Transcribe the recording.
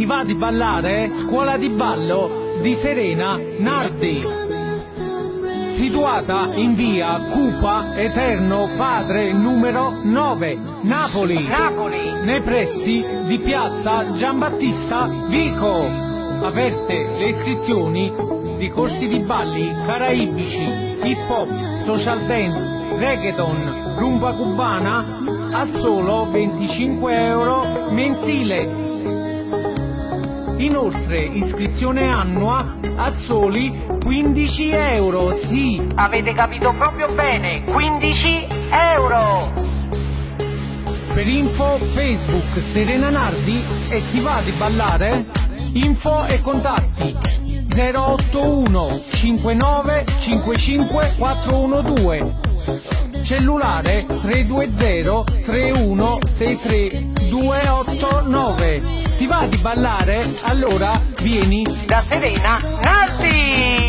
Ti va di ballare? Scuola di ballo di Serena Nardi, situata in via Cupa Eterno Padre numero 9, Napoli, nei pressi di piazza Giambattista Vico. Aperte le iscrizioni di corsi di balli caraibici, hip hop, social dance, reggaeton, rumba cubana a solo 25 euro mensile. Inoltre iscrizione annua a soli 15 euro, sì, avete capito proprio bene, 15 euro! Per info Facebook Serena Nardi e Ti va di ballare? Info e contatti 081 59 55 412, cellulare 320 31 63 289. Ti va di ballare? Allora vieni da Serena Nardi!